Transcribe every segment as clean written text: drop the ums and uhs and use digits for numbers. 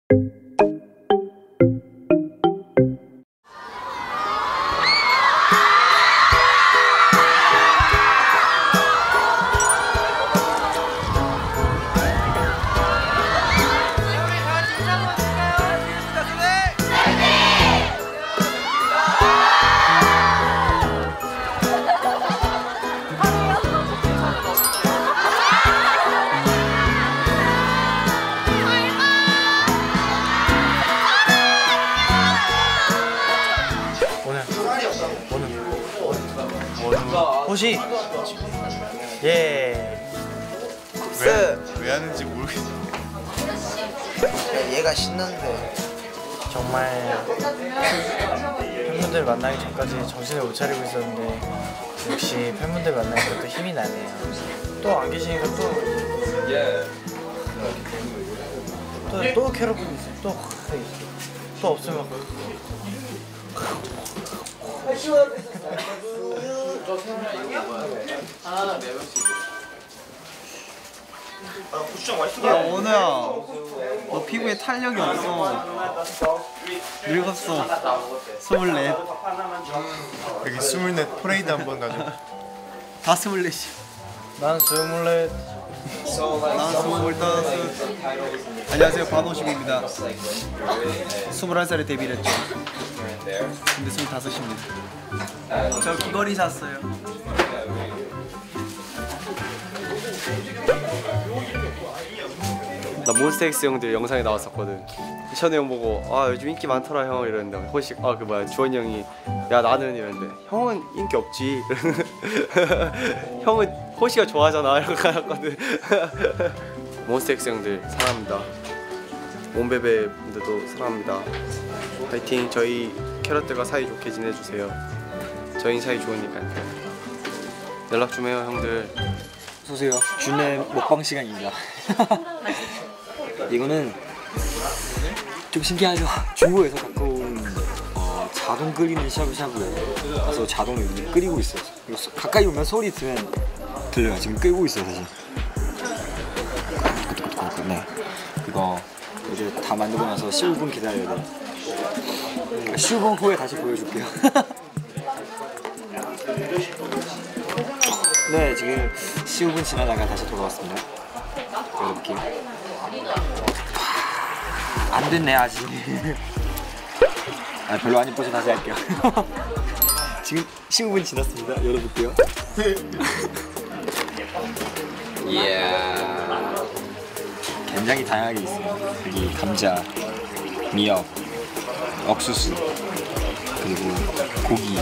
호시 예. 왜 하는지 모르겠어. 얘가 신난데 정말 팬분들 만나기 전까지 정신을 못 차리고 있었는데 역시 팬분들 만나니까 또 힘이 나네요. 또 안 계시니까 또 괴롭히고 있어요. 또 없으면 원우야, 너 피부에 탄력이 없어. 늙었어. 24. 여기 24 퍼레이드 한번 가죠. 다 24이. 난 24. 난 25. 안녕하세요, 반오십입니다. 21살에 데뷔를 했죠. 근데 25입니다. 저 귀걸이 샀어요. 나 몬스타엑스 형들 영상에 나왔었거든. 이천우 형 보고 아 요즘 인기 많더라 형 이러는데 호시 그 뭐야 주원이 형이 야 나는 이러는데 형은 인기 없지. 형은 호시가 좋아하잖아 이러고 가놨거든. 몬스타엑스 형들 사랑합니다. 몬베베 분들도 사랑합니다. 파이팅. 저희 캐럿들과 사이좋게 지내주세요. 저희 사이 좋으니까요. 연락 좀 해요 형들. 어서오세요. 준의 먹방 시간입니다. 이거는 좀 신기하죠? 중국에서 갖고 온 자동 끓이는 샤브샤브예요. 그래서 자동으로 끓이고 있어요. 이거 가까이 오면 소리 들으면 들려요. 지금 끓고 있어요 사실. 네. 이거 이제 다 만들고 나서 15분 기다려야 돼요. 15분 후에 다시 보여줄게요. 네, 지금 15분 지나다가 다시 돌아왔습니다. 이렇게 안 됐네 아직. 별로 안 예뻐서 다시 할게요. 지금 15분 지났습니다. 열어볼게요. 굉장히 다양하게 있어요. 여기 감자, 미역, 옥수수, 그리고 고기,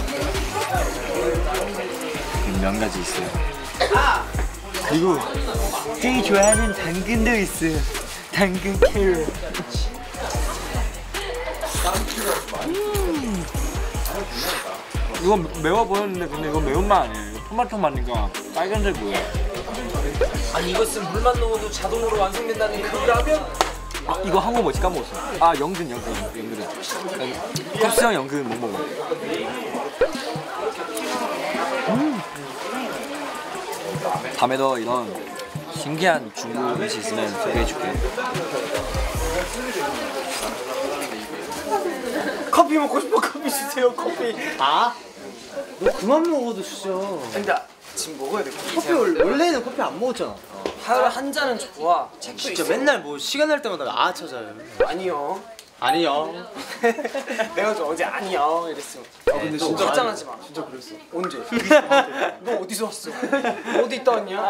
몇 가지 있어요. 그리고 제일 좋아하는 당근도 있어요. 당근 캐럿. 이건 매워 보였는데 근데 이건 매운맛 아니에요. 토마토 맛이니까 빨간색 보여요. 아니 이것은 물만 넣어도 자동으로 완성된다는 그 라면? 아 이거 한국 뭐지 까먹었어. 아 연근. 컵스형 연근 못 먹어. 다음에도 이런 신기한 중국 음식 있으면 소개해줄게. 커피 먹고 싶어. 커피 주세요. 커피. 너 그만 먹어도 진짜. 근데 지금 먹어야 돼. 커피 원래는 커피 안 먹었잖아. 하루에 한 잔은 좋아. 책도 진짜 있어. 맨날 뭐 시간 날 때마다 찾아요. 아니요. 아니요. 내가 좀 어제 아니요 이랬어. 근데 너 진짜 화장하지 마. 진짜 그랬어. 언제? 너 어디서 왔어? 어디 있다 왔냐?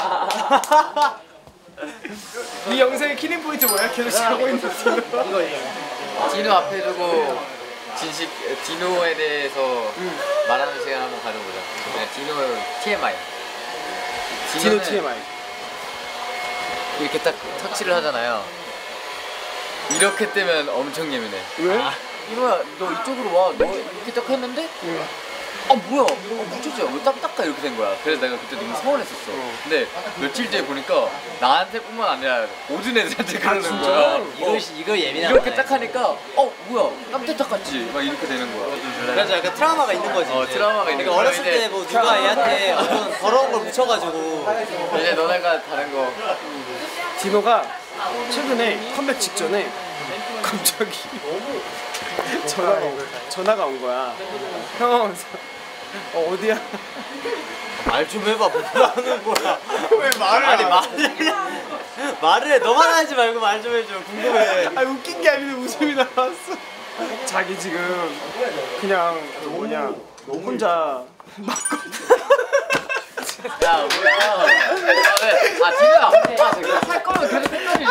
이 영상의 키링 포인트 뭐야? 계속 자고 있는 디노 앞에 두고 디노에 대해서 말하는 시간 한번 가져보자. 네, 디노 TMI. 디노 TMI. 이렇게 딱 터치를 하잖아요. 이렇게 뜨면 엄청 예민해. 왜? 디노야, 너 이쪽으로 와. 너 이렇게 딱 했는데? 아 뭐야? 무초지야. 왜 딱딱해? 이렇게 된 거야. 그래서 내가 그때 너무 서운했었어. 근데 며칠 뒤에 보니까 나한테뿐만 아니라 모든 애들한테 그러는 거야. 이거 예민한 이렇게 딱 하니까 뭐야? 깜짝 같지? 막 이렇게 되는 거야. 그래서 약간 트라우마가 있는 거지. 트라우마가 있는 그러니까 거야. 어렸을 때 뭐 누가 얘한테 어떤 더러운 걸 묻혀가지고 이제 너네가 다른 거. 디노가 최근에 컴백 직전에 갑자기 전화가 온 거야. 형 어디야? 말 좀 해봐. 뭐라는 거야? 왜 말을 아니 안 말을 해. 너만 하지 말고 말 좀 해줘. 궁금해. 아니 웃긴 게 아닌데 웃음이 나왔어. 자기 지금 그냥 뭐냐 혼자 야 뭐야? 진짜. 할 거면 계속 끝까지.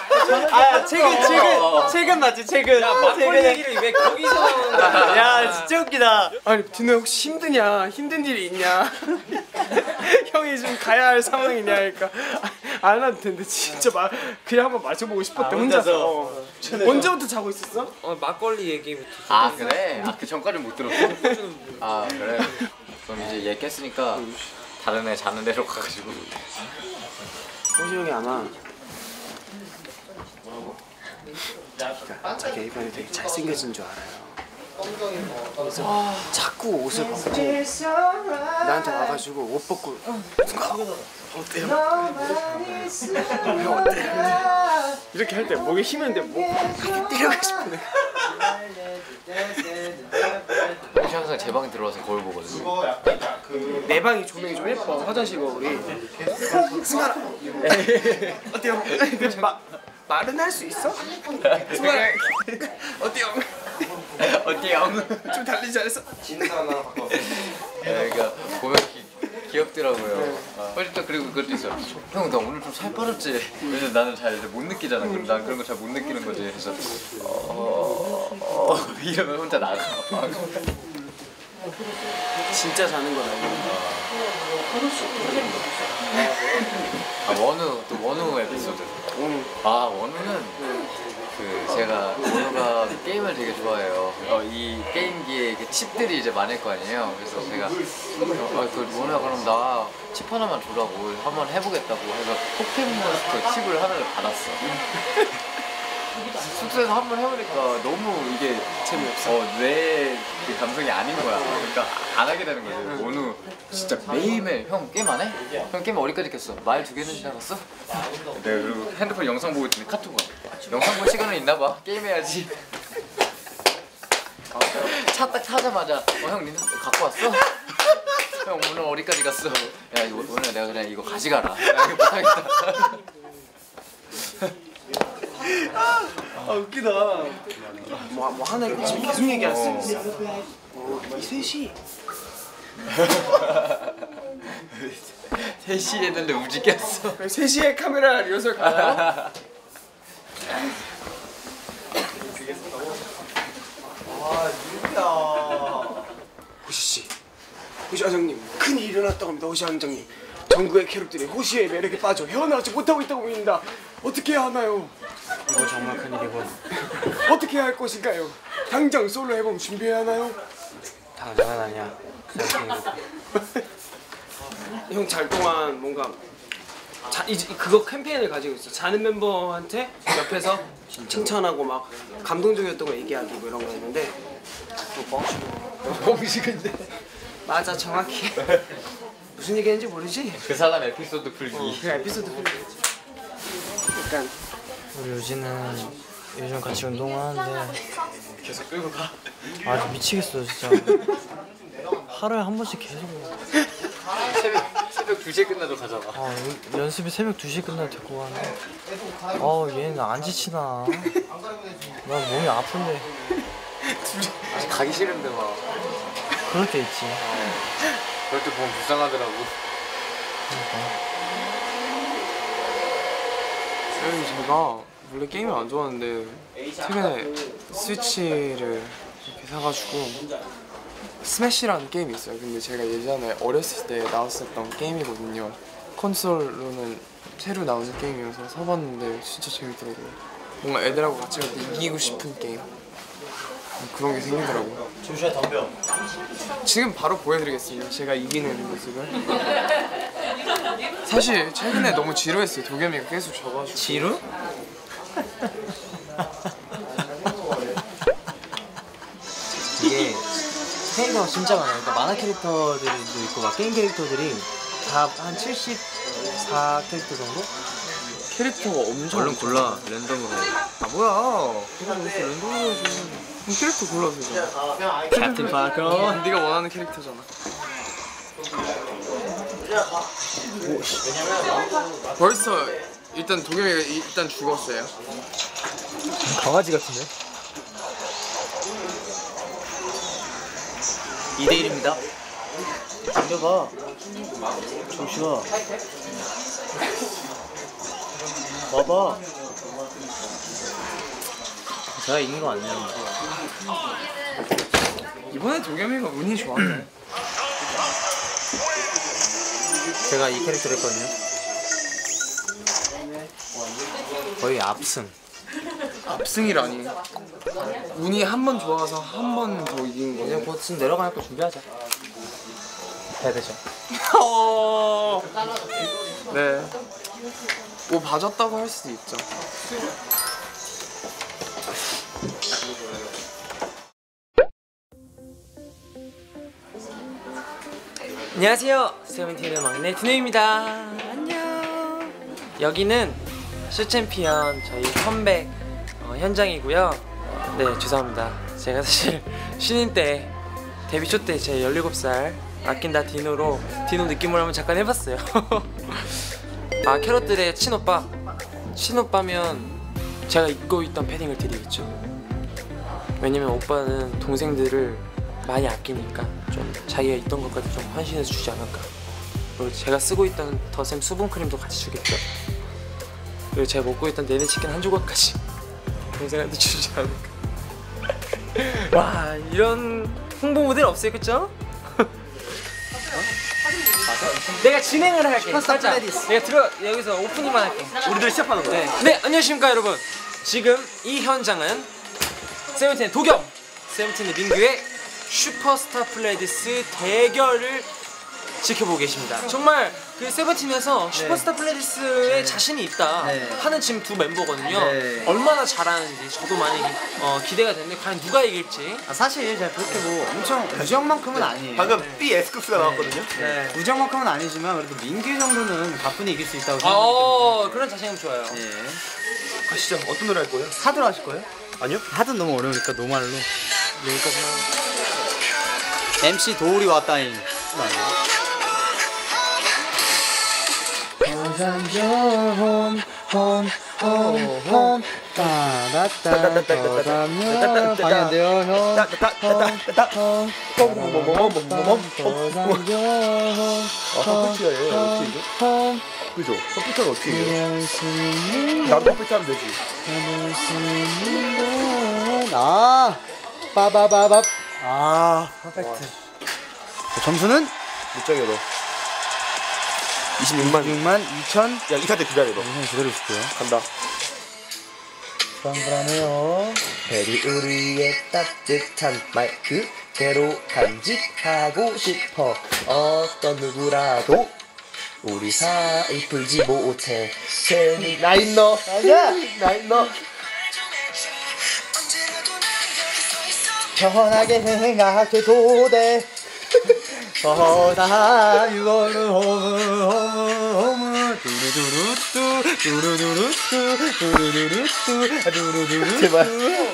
최근 맞지 최근. 막걸리 얘기를 왜 거기서 나오는 거야? 야 진짜 웃기다. 아니 디노 혹시 힘드냐? 힘든 일이 있냐? 형이 좀 가야 할 상황이냐? 그러니까 안 해도 되는데 진짜 그냥 한번 마셔보고 싶었대 혼자서. 언제부터 자고 있었어? 막걸리 얘기부터. 아 그래? 그 전까지 못 들었어? 아 그래? 그럼 이제 얘 깼으니까 다른 애 자는 데로 가가지고. 호시 형이 아마 자기 이번에 되게 잘생겨진 줄 알아요. 그래서 자꾸 옷을 벗고 나한테 와가지고 옷 벗고 어때요? 형 어때요? 이렇게 할 때 목에 힘있는데 목 때려가고 싶은데. 혹시 항상 제 방에 들어와서 거울 보거든요. 내 방이 조명이 좀 예뻐. 화장실 거울이. 승관아 어때요? 말은 할 수 있어? 승관아 어때요? 어때요? 좀 달리지 않았어? 그러니까 보면 귀엽더라고요. 또 그리고 그것도 있어요. 형 나 오늘 좀 살 빠졌지? 그래서 나는 잘 못 느끼잖아. 그럼 난 그런 거 잘 못 느끼는 거지. 그래서 이러면 혼자 나가. 진짜 자는 건 아니야. 원우 에피소드. 원우는 제가 원우가 게임을 되게 좋아해요. 이 게임기에 칩들이 이제 많을 거 아니에요. 그래서 제가 원우야 그럼 나 칩 하나만 주라고 한번 해보겠다고 해서 포켓몬스터 칩을 하나를 받았어. 숙소에서 한번 해보니까 너무 이게 재미없어. 내 감성이 아닌 거야. 그러니까 안 하게 되는 거지. 원우 진짜 매일매일 형 게임 안 해? 형 게임 어디까지 켰어? 말 2개는 지나갔어? 내가 그리고 핸드폰 영상 보고 있더니 카톡 와. 영상 볼 시간은 있나 봐. 게임해야지. 차 딱 타자마자 형 니네 갖고 왔어? 형 오늘 어디까지 갔어? 야 이거 오늘 내가 그냥 이거 가져가라. 나 이거 못하겠다. 웃기다. 뭐 하나 있으면 계속 얘기할 수 있어. 이 셋이 3시 했는데 우지 깼어. 3시에 카메라 리허설 가요? 호시씨, 호시 회장님 큰일이 일어났다고 합니다. 호시 회장님 전국의 캐럿들이 호시의 매력에 빠져 헤어나오지 못하고 있다고 보입니다. 어떻게 해야 하나요? 이거 정말 큰일이고 어떻게 해야 할 것인가요? 당장 솔로 앨범 준비해야 하나요? 당장은 아니야. 형 잘 동안 뭔가 이제 그거 캠페인을 가지고 있어. 자는 멤버한테 옆에서 칭찬하고 막 감동적이었던 거 얘기하기 뭐 이런 거 했는데 또 뻥식인데 맞아 정확히 무슨 얘기했는지 모르지? 그 사람 에피소드 풀기. 그 에피소드 풀기. 약간 우리 유진은 요즘 같이 운동을 하는데 계속 끌고 가. 아 미치겠어 진짜. 하루에 한 번씩 계속. 새벽 2시에 끝나도 가잖아. 연습이 새벽 2시에 끝나도 데리고 가는데 얘는 안 지치나. 난 몸이 아픈데. 가기 싫은데 막. 그럴 때 있지. 그럴 때 보면 불쌍하더라고. 제가 원래 게임을 안 좋아하는데 최근에 스위치를 이렇게 사가지고 스매시라는 게임이 있어요. 근데 제가 예전에 어렸을 때 나왔었던 게임이거든요. 콘솔로는 새로 나오는 게임이어서 사봤는데 진짜 재밌더라고요. 뭔가 애들하고 같이 갈 때 이기고 싶은 게임 그런 게 생기더라고요. 조슈아 덤벼. 지금 바로 보여드리겠습니다. 제가 이기는 모습을. 사실 최근에 너무 지루했어요. 도겸이가 계속 져가지고. 지루? 이게 캐릭터가 진짜 많아요. 그러니까 만화 캐릭터들도 있고 막 게임 캐릭터들이 다 한 74 캐릭터 정도? 캐릭터가 엄청 얼른 골라 랜덤으로. 뭐야? 그래서 이렇게 랜덤으로 해줘. 그럼 캐릭터 골라서 해. 캡틴 팔콘. 네가 원하는 캐릭터잖아. 벌써 일단 도겸이가 일단 죽었어요. 강아지 같은데? 2대1입니다. 당겨봐. 정신아. 봐봐. 제가 이긴 거 아니에요. 이번에 도겸이가 운이 좋았네. 제가 이 캐릭터를 했거든요. 거의 압승. 압승이라니. 운이 한 번 좋아서 한 번 더 이긴 이제 거네. 곧 지금 내려갈 거 준비하자. 해야 되죠. 네. 뭐 봐줬다고 할 수도 있죠. 안녕하세요. 세븐틴의 막내 디노입니다. 안녕. 여기는 쇼챔피언 저희 컴백 현장이고요. 네, 죄송합니다. 제가 사실 신인 때 데뷔 초 때 제 17살 아낀다 디노로 디노 느낌으로 한번 잠깐 해봤어요. 아, 캐럿들의 친오빠면 제가 입고 있던 패딩을 드리겠죠. 왜냐면 오빠는 동생들을 많이 아끼니까 좀 자기가 있던 것까지 좀 헌신해서 주지 않을까. 그리고 제가 쓰고 있던 더샘 수분크림도 같이 주겠죠. 그리고 제가 먹고 있던 내내치킨 한 조각까지 동생한테 주지 않을까. 와, 이런 홍보 모델 없어요, 그쵸? 내가 진행을 할게. 살짝 내가 여기서 오프닝만 할게. 우리들 시작하는 거야. 네, 안녕하십니까 여러분. 지금 이 현장은 세븐틴의 도겸, 세븐틴의 민규의 슈퍼스타 플레디스 대결을 지켜보고 계십니다. 정말 그 세븐틴에서 슈퍼스타 플레디스에 자신이 있다 하는 지금 두 멤버거든요. 얼마나 잘하는지 저도 많이 기대가 되는데 과연 누가 이길지. 사실 제가 그렇게 뭐 엄청 우정만큼은 아니에요. 방금 B S급수가 나왔거든요. 네. 우정만큼은 아니지만 그래도 민규 정도는 가뿐히 이길 수 있다고 생각하기 그런 자신감 좋아요. 때문에. 네. 가시죠. 어떤 노래 할 거예요? 하드로 하실 거예요? 아니요. 하드 너무 어려우니까 노말로. MC 도울이 왔다잉. 그죠? 컴퓨터는 어떻게 해요? 나도 컴퓨터 하면 되지. 빠바바밥. 퍼펙트. 점수는 몇 장이야 너? 26만. 6만 2천. 야, 이 카드 기다려 너. 형 그대로 줄게요. 간다. 불안불안해요. 별이 우리의 따뜻한 말 그대로 간직하고 싶어. 어떤 누구라도 우리 사이 풀지 못해. 괜히 나 있너. 나 있너. 편하게 생각해도 돼. 서다 유월은 호무 두루두루뚜 두루두루뚜 두루두루뚜 두루두루뚜. 제발.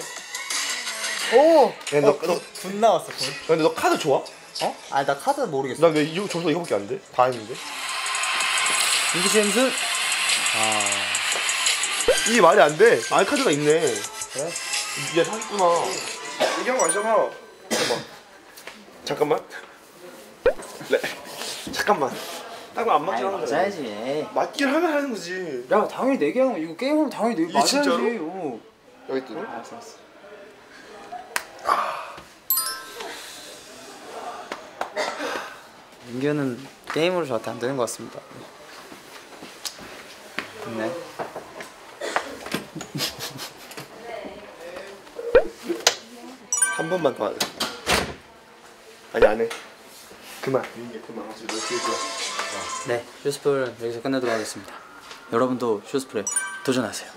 오. 야, 분 나왔어. 분. 근데 너 카드 좋아? 어? 아, 나 카드 모르겠어. 나 왜 이거 점수 이거밖에 안 돼? 다 했는데. 민규 씨 점수. 이게 말이 안 돼. 알 카드가 있네. 그래? 얘 사기구나. 얘기한 거 아니잖아. 잠깐만. 네. 잠깐만. 딱 안 맞긴 하는데. 맞아야지. 맞긴 하면 하는 거지. 야 당연히 4개 하는 거 이거 게임하면 당연히 4개 이게 진짜로? 맞아야지. 여기 있더니. 알았어. 민규는 게임으로 저한테 안 되는 것 같습니다. 네. 한 번만 더 하자. 아니 안 해. 그만. 이게 그만 하지. 너 뒤에 거야. 네, 쇼스풀 여기서 끝내도록 하겠습니다. 여러분도 쇼스풀에 도전하세요.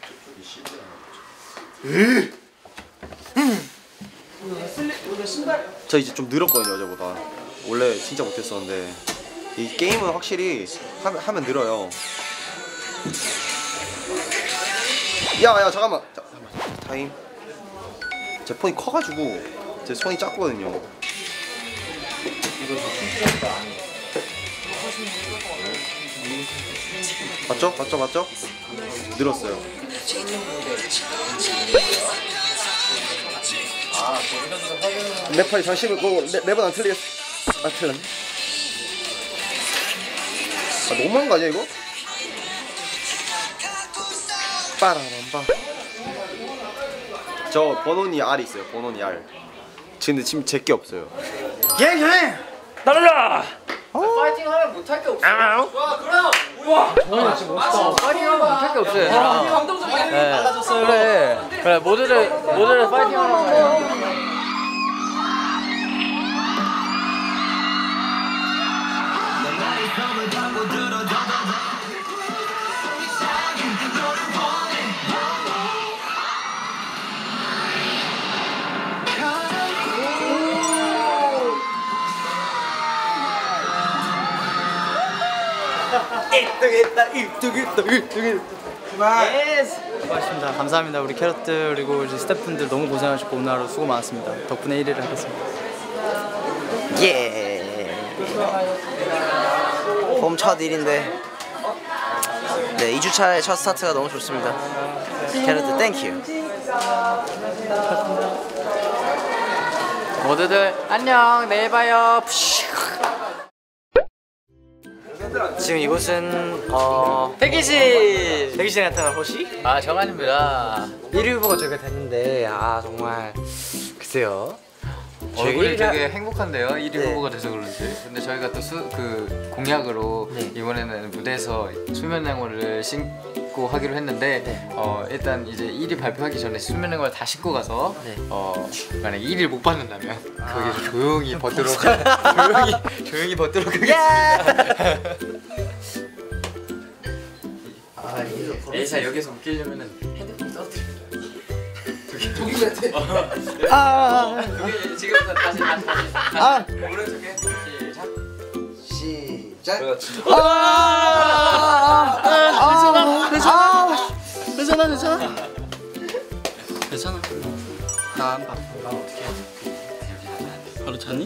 저 이제 좀 늘었거든요 어제보다. 원래 진짜 못했었는데 이 게임은 확실히 하면 늘어요. 야 잠깐만. 타임. 제 폰이 커가지고 제 손이 작거든요. 맞죠? 맞죠? 맞죠? 늘었어요. 랩팔이 장식을 랩은 안 틀리겠어. 아 틀렸네. 아 너무한 거 아니야 이거? 빠라밤바. 저 번호니 R 있어요. 번호니 R. 근데 지금 제게 없어요. 나가자. 파이팅 하면 못할 게 없어. 와 그럼. 우와. 정말 진짜 멋있다. 파이팅 하면 못할 게 없어요. 감동적이야. 달라졌어요. 그래 모두를 파이팅 하라고. 고맙습니다. 감사합니다. 우리 캐럿들 그리고 우리 스태프분들 너무 고생하셨고 오늘 하루 수고 많았습니다. 덕분에 1위를 하겠습니다. 예. 홈 첫 1인데 네 2주차의 첫 스타트가 너무 좋습니다. 캐럿들 땡큐. 모두들 안녕. 내일 봐요. 지금 이곳은 대기실에 나타난 호시? 아 정한입니다. 1위 후보가 저희가 됐는데 정말 글쎄요. 얼굴이 되게 행복한데요. 1위 후보가 돼서 그런지. 근데 저희가 또 그 공약으로 이번에는 무대에서 수면 양호를 신고 하기로 했는데 일단 이제 1위 발표하기 전에 수면 양호를 다 신고 가서 만약 1위를 못 받는다면 거기서 조용히 벗도록 조용히 벗도록 하겠습니다. 에이사 여기서 웃기려면은 핸드폰 떠드려. 독일 같아. 독일 지금부터 다시. 오른쪽에 시작. 괜찮아. 나 안 봐. 나 어떻게 해? 바로 자니?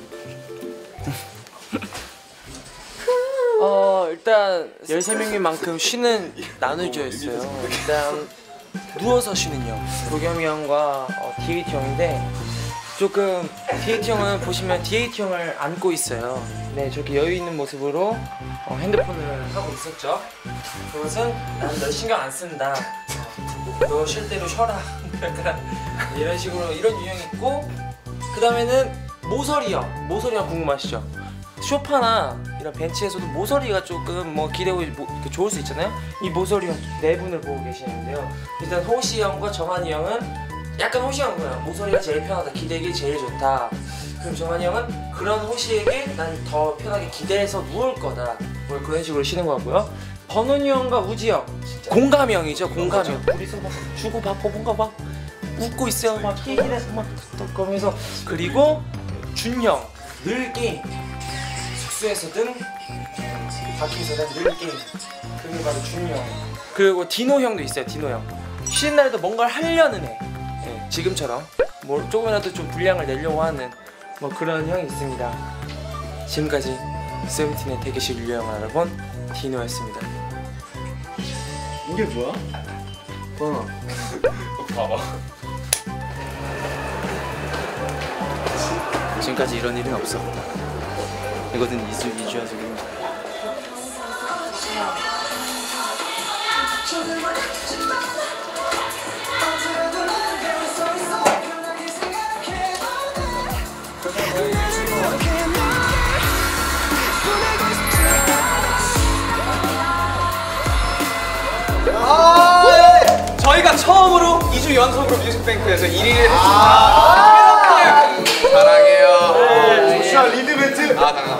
일단 13명인 만큼 쉬는 나눠져 있어요. 일단 누워서 쉬는 형, 도겸이 형과 DAT 형인데 조금 DAT 형은 보시면 DAT 형을 안고 있어요. 네, 저렇게 여유 있는 모습으로 핸드폰을 하고 있었죠. 그것은 난 너 신경 안 쓴다. 너 쉴 대로 쉬어라. 약간 이런 식으로 이런 유형이 있고, 그 다음에는 모서리 형. 모서리 형 궁금하시죠? 쇼파나 이런 벤치에서도 모서리가 조금 기대고 이렇게 좋을 수 있잖아요. 이 모서리 형 네 분을 보고 계시는데요. 일단 호시 형과 정한이 형은 약간 호시 형은 모서리가 제일 편하다, 기대기 제일 좋다. 그럼 정한이 형은 그런 호시에게 난 더 편하게 기대해서 누울 거다. 뭐 그런 식으로 쉬는 거고요. 번훈이 형과 우지 형 공감 형이죠. 공감 형. 둘이서 막 주고받고 뭔가 막 웃고 있어요. 막 얘기해서 막 그러면서. 그리고 준 형 늘 게임. 숙소에서든 밖에서든 늘 게임. 그게 바로 준이 형. 그리고 디노 형도 있어요. 디노 형 쉬는 날에도 뭔가를 하려는 애. 네, 지금처럼 뭐 조금이라도 좀 분량을 내려고 하는 뭐 그런 형이 있습니다. 지금까지 세븐틴의 대기실 유형을 알아본 디노였습니다. 이게 뭐야? 봐봐. 지금까지 이런 일은 없어. 이거는 2주 하시고. 저희가 처음으로 2주 연속으로 뮤직뱅크에서 1위를 했습니다. 사랑해요. 조슈아 리드 멘트.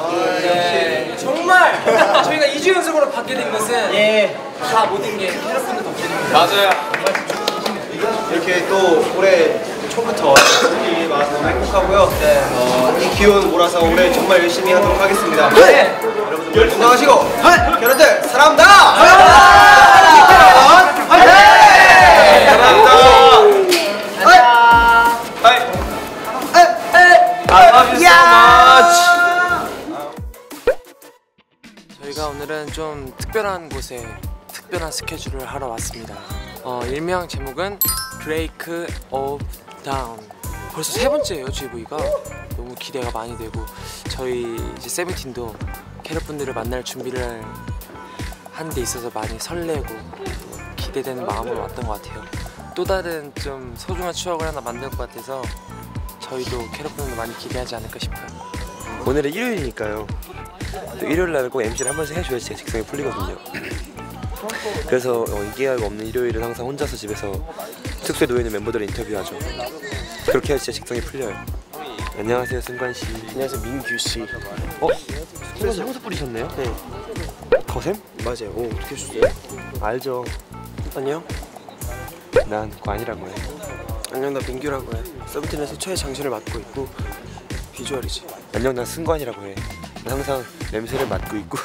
정말 저희가 2주 연속으로 받게 된 것은 다 모든 게 캐럿분들 덕분입니다. 맞아요. 이렇게 또 올해 초부터 연습이 많아서 너무 행복하고요. 이 기운 몰아서 올해 정말 열심히 하도록 하겠습니다. 여러분들 건강하시고 캐럿들 사랑합니다. 사랑합니다. 특별한 곳에 특별한 스케줄을 하러 왔습니다. 일명 제목은 Break of Down. 벌써 세 번째예요 GV가. 너무 기대가 많이 되고 저희 이제 세븐틴도 캐럿분들을 만날 준비를 한 데 있어서 많이 설레고 기대되는 마음으로 왔던 것 같아요. 또 다른 좀 소중한 추억을 하나 만들 것 같아서 저희도 캐럿분들 많이 기대하지 않을까 싶어요. 오늘은 일요일이니까요. 또 일요일 날은 꼭 MC를 한 번씩 해줘야지 제 직성이 풀리거든요. 그래서 인기가 없는 일요일은 항상 혼자서 집에서 숙소에 놓여있는 멤버들을 인터뷰하죠. 그렇게 해야 진짜 직성이 풀려요. 안녕하세요 승관씨. 안녕하세요 민규씨. 그래서 향수 뿌리셨네요? 네. 거샘? 맞아요. 오 어떻게 하셨어요? 알죠. 안녕. 난 관이라고 해. 안녕 나 민규라고 해. 세븐틴에서 최장신을 맡고 있고 비주얼이지. 안녕 난 승관이라고 해. 난 항상 냄새를 맡고 있고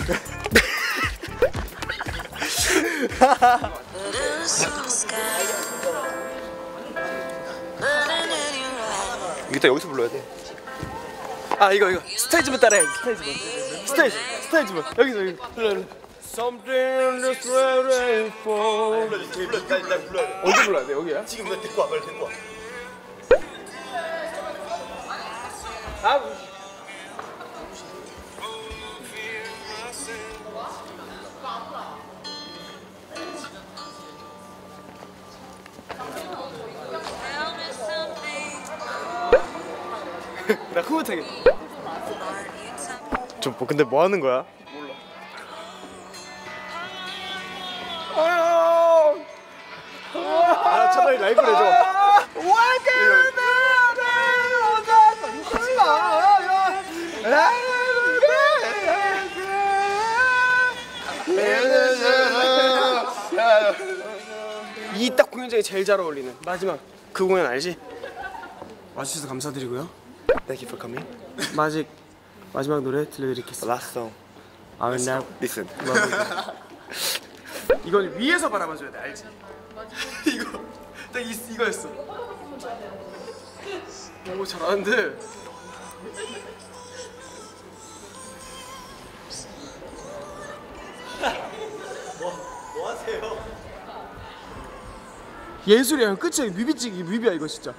이거 다 여기서 불러야 돼. 아 이거 스테이지만 따라해. 스테이지만 여기서 불러. Something just waiting for. 언제 불러야 돼? 여기야? 지금 너 데리고 와, 빨리 데리고 와. 나 흐뭇하게. 근데 뭐 하는 거야? 아 차라리 라이브를 해줘. 이 딱 공연장에 제일 잘 어울리는 마지막 그 공연 알지? 와주셔서 감사드리고요. Thank you for coming. 마지막 노래 들려드리겠습니다. Last song. I will now Listen. 이걸 위에서 바라봐줘야 돼, 알지? 이거 딱 이거였어. 오 잘하는데. 뭐 하세요? 예술이야, 끝이야. 뮤비찍이 뮤비야 이거 진짜.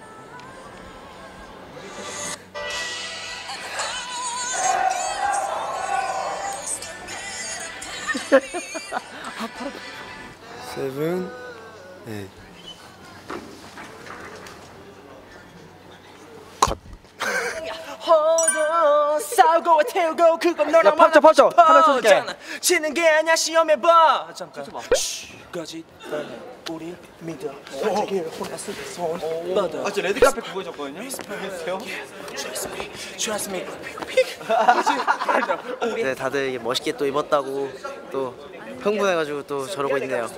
Seven. 네. 컷. 허도 싸우고 태우고 그건 너랑 야, 팝쳐. 하나 쳐줄게. 치는 게 아니야 시험해 봐. 잠깐. 까지 우리 믿어. 자기를 혼자 손 뻗어. 저 레드카페 그거 해줬거든요? Trust me. 네, 다들 이게 멋있게 또 입었다고 또 흥분해가지고 또 저러고 있네요.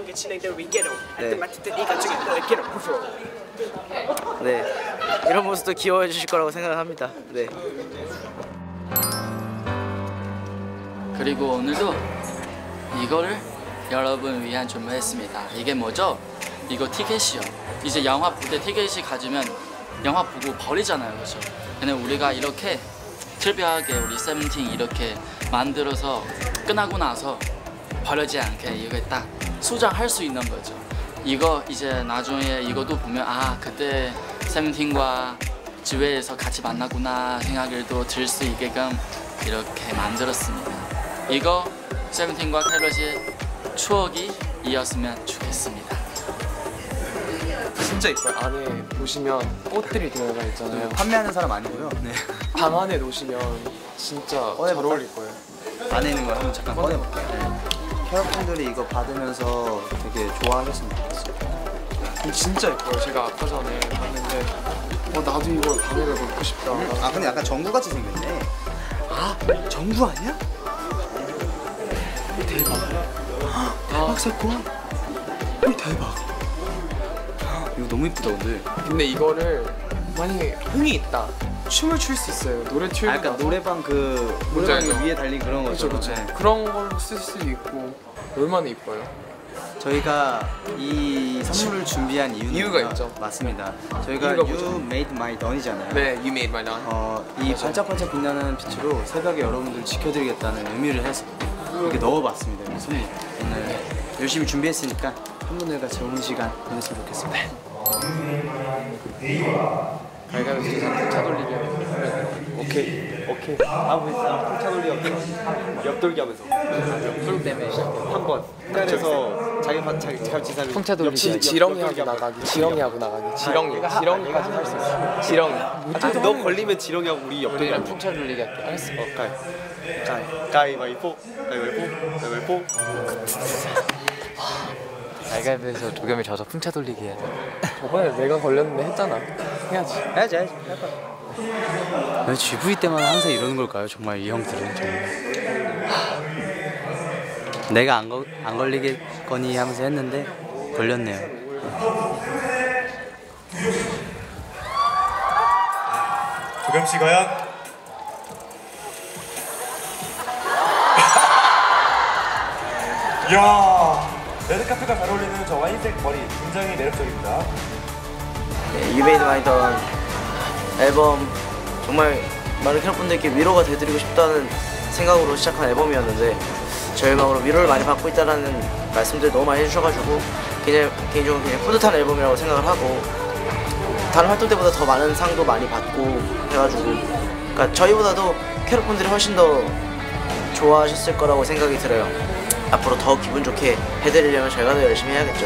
네, 이런 모습도 귀여워해 주실 거라고 생각을 합니다. 네. 그리고 오늘도 이거를 여러분 위한 준비했습니다. 이게 뭐죠? 이거 티켓이요. 이제 영화 볼 때 티켓이 가지면 영화 보고 버리잖아요, 그렇죠? 근데 우리가 이렇게 특별하게 우리 세븐틴 이렇게 만들어서 끝나고 나서 버리지 않게 이거 딱 소장할 수 있는 거죠. 이거 이제 나중에 이것도 보면 아 그때 세븐틴과 지회에서 같이 만나구나 생각을 또 들 수 있게끔 이렇게 만들었습니다. 이거 세븐틴과 캐럿의 추억이 이었으면 좋겠습니다. 진짜 이뻐요. 안에 보시면 꽃들이 들어가 있잖아요. 판매하는 사람 아니고요. 네. 방 안에 놓으시면 진짜 잘 어울릴 거예요. 안에 있는 걸 한번 잠깐 꺼내볼게요. 캐럿분들이 이거 받으면서 되게 좋아하셨으면 좋겠어요. 진짜 예뻐요. 제가 아까 전에 봤는데 나도 이거 방에다 놓고 싶다. 아 근데 약간 정구같이 생겼네. 아 정부 아니야? 대박. 대박 사건. 대박. 이거 너무 이쁘다 근데. 근데 이거를 만약에 흥이 있다. 춤을 출 수 있어요. 노래 틀고 약간 나서. 노래방 노래방 위에 달린 그런 거죠. 그렇죠. 네. 그런 걸로 쓸 수도 있고 얼마나 이뻐요. 저희가 이 선물을 준비한 이유가 있죠. 맞습니다. 저희가 이유가 You 뭐죠? Made My Dawn이잖아요. 네, You Made My Dawn. 이 반짝반짝 빛나는 빛으로 새벽에 여러분들 지켜드리겠다는 의미를 해서 이렇게 넣어봤습니다. 여기 손님 오늘 열심히 준비했으니까 팬분들과 좋은 시간 보냈으면 좋겠습니다. 가위바위보 해서 풍차 돌리기 하면 오케이. 다음 회사 풍차 돌리 옆돌기 하면서. 옆돌 때문에 한번 중간에서 자기 지사를 풍차 돌리기 지렁이하고 나가기 지렁이하기 지렁이까지 할 수 있어. 지렁이 너 걸리면 지렁이하고 우리 옆돌기 우리랑 풍차 돌리기 할게. 알겠어. 가위바위보. 가위바위보에서 도겸이 져서 풍차 돌리기 해야 돼. 저번에 내가 걸렸는데 했잖아. 해야지. 할 거야. 왜 GV 때만 항상 이러는 걸까요? 정말 이 형들은 정말. 내가 안 걸리겠거니 하면서 했는데 걸렸네요. 도겸씨 과연? 이야, 레드카펫과 잘 어울리는 저 와인색 머리 굉장히 매력적입니다. 네, You Made My Dawn 앨범 정말 많은 캐럿분들께 위로가 되드리고 싶다는 생각으로 시작한 앨범이었는데 저희 음악으로 위로를 많이 받고 있다는 말씀들 너무 많이 해주셔가지고 개인적으로 그냥 뿌듯한 앨범이라고 생각을 하고 다른 활동 때보다 더 많은 상도 많이 받고 해가지고 그러니까 저희보다도 캐럿분들이 훨씬 더 좋아하셨을 거라고 생각이 들어요. 앞으로 더 기분 좋게 해드리려면 저희가 더 열심히 해야겠죠.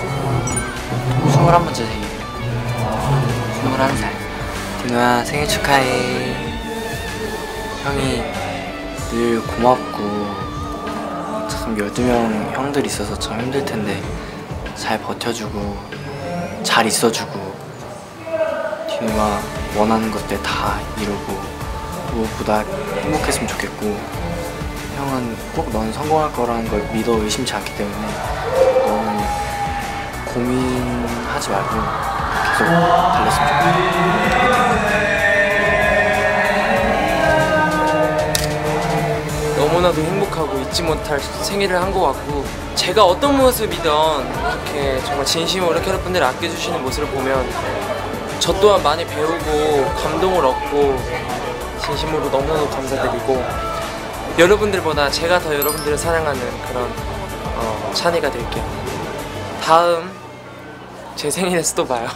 21번째 생일 21살 디노야 생일 축하해. 형이 늘 고맙고 참 12명 형들 있어서 참 힘들 텐데 잘 버텨주고 잘 있어주고 디노가 원하는 것들 다 이루고 무엇보다 행복했으면 좋겠고 형은 꼭 넌 성공할 거라는 걸 믿어 의심치 않기 때문에 너는 고민하지 말고 계속 달렸으면 좋겠어. 너무나도 행복하고 잊지 못할 생일을 한 것 같고 제가 어떤 모습이든 이렇게 정말 진심으로 캐럿분들이 아껴주시는 모습을 보면 저 또한 많이 배우고 감동을 얻고 진심으로 너무너무 감사드리고 여러분들보다 제가 더 여러분들을 사랑하는 그런 찬이가 될게요. 다음 제 생일에서 또 봐요.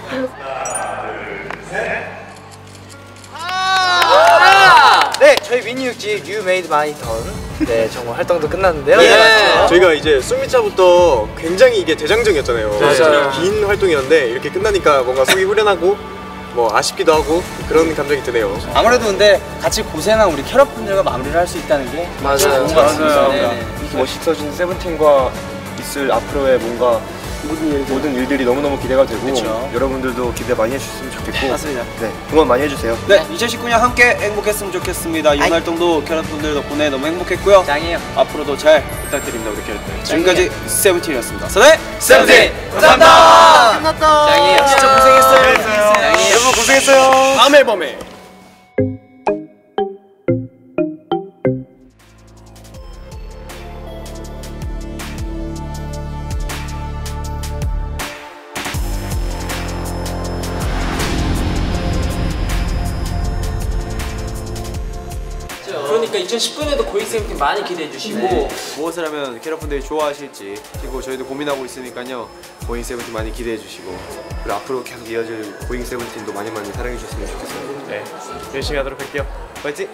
네, 저희 미니 6집 You Made My Dawn 네, 정말 활동도 끝났는데요. 네. 저희가 이제 숨미차부터 굉장히 이게 대장정이었잖아요. 맞아요. 긴 활동이었는데 이렇게 끝나니까 뭔가 속이 후련하고 뭐 아쉽기도 하고 그런 감정이 드네요. 아무래도 근데 같이 고생한 우리 캐럿분들과 마무리를 할 수 있다는 게 맞아요. 좋은 것 같습니다. 이렇게 멋있어진 세븐틴과 있을 앞으로의 뭔가 모든 일들이 너무너무 기대가 되고 그쵸. 여러분들도 기대 많이 해주셨으면 좋겠고 맞습니다. 네, 응원 많이 해주세요. 네, 2019년 함께 행복했으면 좋겠습니다. 이번 활동도 캐럿분들 덕분에 너무 행복했고요. 짱이에요. 앞으로도 잘 부탁드립니다, 우리 캐럿들. 지금까지 세븐틴이었습니다. 네, 세븐틴! 감사합니다. 끝났다. 짱이에요. 진짜 고생했어요. 여러분 고생했어요. 다음 앨범에 그러니까 2019년에도 고잉 세븐틴 많이 기대해 주시고 무엇을 하면 캐럿분들이 좋아하실지 그리고 저희도 고민하고 있으니까요. 고잉 세븐틴 많이 기대해 주시고 그리고 앞으로 계속 이어질 고잉 세븐틴도 많이 사랑해 주셨으면 좋겠어요. 네, 열심히 하도록 할게요. 파이팅!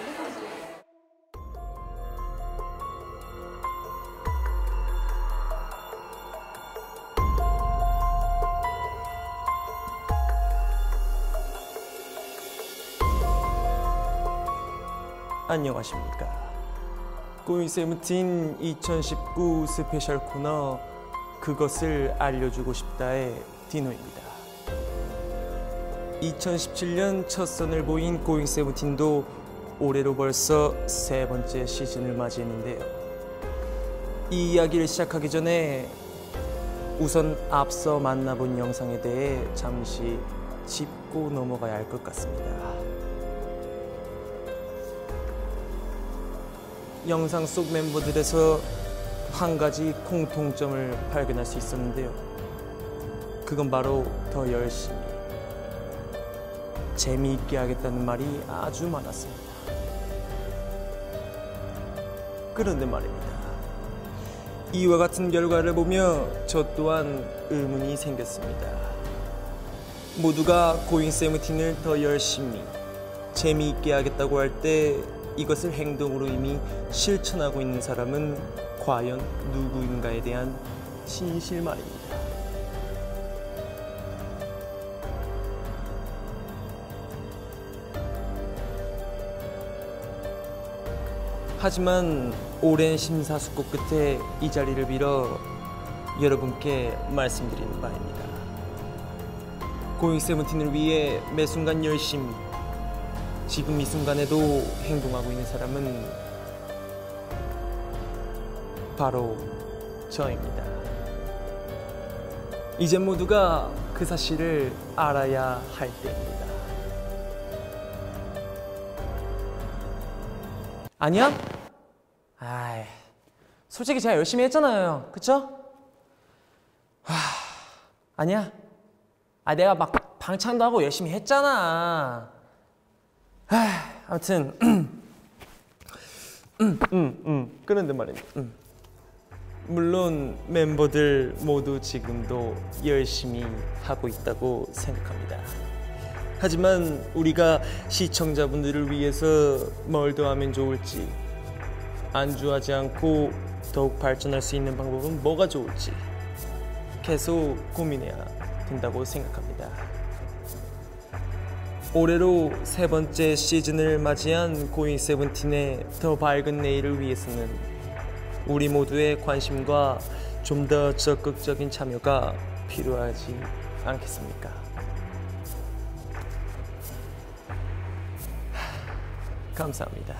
안녕하십니까. 고잉 세븐틴 2019 스페셜 코너 그것을 알려주고 싶다의 디노입니다. 2017년 첫 선을 보인 고잉 세븐틴도 올해로 벌써 3번째 시즌을 맞이했는데요. 이 이야기를 시작하기 전에 우선 앞서 만나본 영상에 대해 잠시 짚고 넘어가야 할 것 같습니다. 영상 속 멤버들에서 한 가지 공통점을 발견할 수 있었는데요. 그건 바로 더 열심히, 재미있게 하겠다는 말이 아주 많았습니다. 그런데 말입니다. 이와 같은 결과를 보며 저 또한 의문이 생겼습니다. 모두가 고잉 세븐틴을 더 열심히 재미있게 하겠다고 할 때 이것을 행동으로 이미 실천하고 있는 사람은 과연 누구인가에 대한 진실 말입니다. 하지만 오랜 심사숙고 끝에 이 자리를 빌어 여러분께 말씀드리는 바입니다. 고잉 세븐틴을 위해 매 순간 열심히 지금 이 순간에도 행동하고 있는 사람은 바로 저입니다. 이제 모두가 그 사실을 알아야 할 때입니다. 아니야? 아이, 솔직히 제가 열심히 했잖아요. 그쵸? 아니야? 내가 막 방창도 하고 열심히 했잖아. 아무튼 그런데 말입니다. 물론 멤버들 모두 지금도 열심히 하고 있다고 생각합니다. 하지만 우리가 시청자분들을 위해서 뭘 더 하면 좋을지, 안주하지 않고 더욱 발전할 수 있는 방법은 뭐가 좋을지 계속 고민해야 된다고 생각합니다. 올해로 3번째 시즌을 맞이한 고잉 세븐틴의 더 밝은 내일을 위해서는 우리 모두의 관심과 좀 더 적극적인 참여가 필요하지 않겠습니까? 감사합니다.